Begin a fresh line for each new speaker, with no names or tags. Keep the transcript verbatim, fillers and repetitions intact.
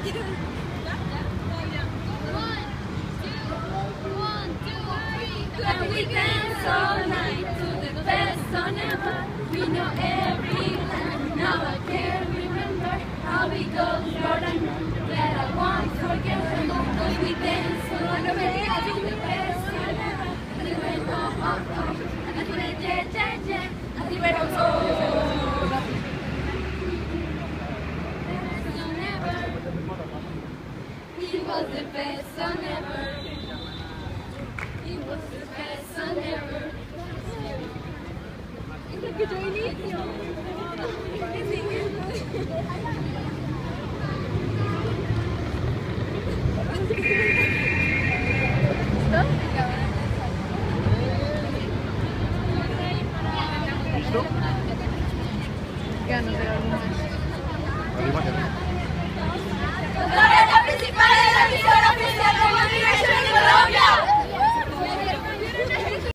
And we dance all night to the best song ever. We know every line. Now I can't remember how we go for the that I won't forget. Cause we dance all night to the best song ever. And we went oh oh oh. And we went yeah yeah yeah. And we went oh oh. Best song ever. He was the best song ever. It was the best song ever. Ito, ito, inicio.